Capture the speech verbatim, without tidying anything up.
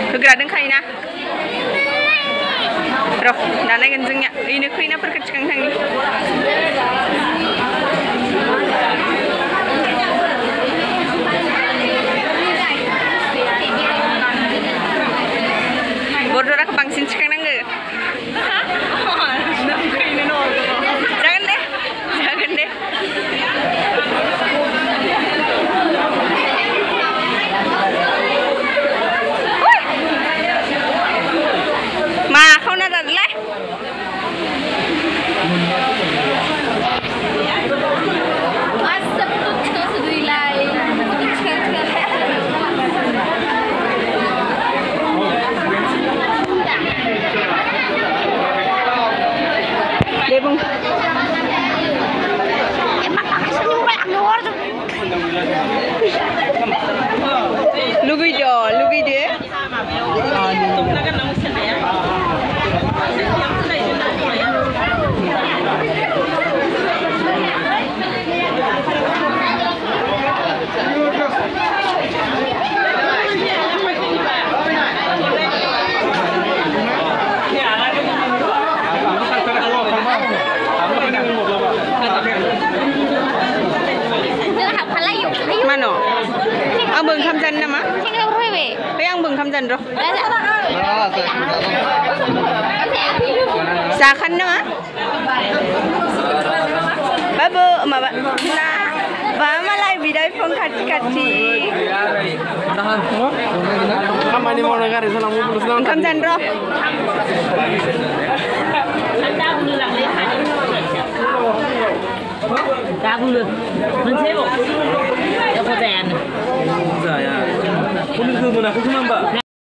होग्रा दंखायोना र' दा नायगोन जोंनिया ओइनो खैनाफोरखौ थिखांनो थांनि बरजराखौ बांसिन थिखांनांगो जागोन दे जागोन दे मा खावना जादोलाय deh bung lugaido lugaido Mano? Ang beng kamjan nama? Hey, ang beng kamjan ro. Sakan nama? Babu, maba. Nah, ba malai bidai pun kati kati. Kamani mau negara sana mau pulang sana. Kamjan ro. Ta cũng được. Mình xếp bộ. Cho có rèn. Dạ dạ. Không được mà nào không ăn bả.